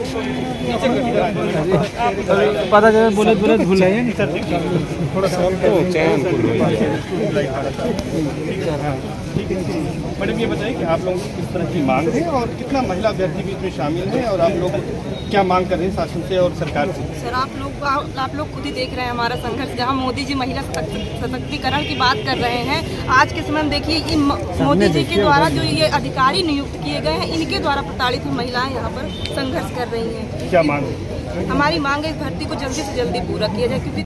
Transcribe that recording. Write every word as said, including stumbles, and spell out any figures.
पता चला बोले बोले भूल रहे हैं थोड़ा सा मैडम ये बताइए कि आप लोगों की किस तरह की मांग है और कितना महिला अभ्यर्थी भी इसमें शामिल है और आप लोग क्या मांग कर रहे हैं शासन से और सरकार से? सर आप लोग आप लोग खुद ही देख रहे हैं हमारा संघर्ष, जहां मोदी जी महिला सशक्तिकरण की बात कर रहे हैं। आज के समय में देखिए मोदी जी के द्वारा जो ये अधिकारी नियुक्त किए गए हैं, इनके द्वारा प्रताड़ित हुई महिलाएं यहाँ पर संघर्ष कर रही हैं। क्या मांग है? हमारी मांग है इस भर्ती को जल्दी से जल्दी पूरा किया जाए, क्योंकि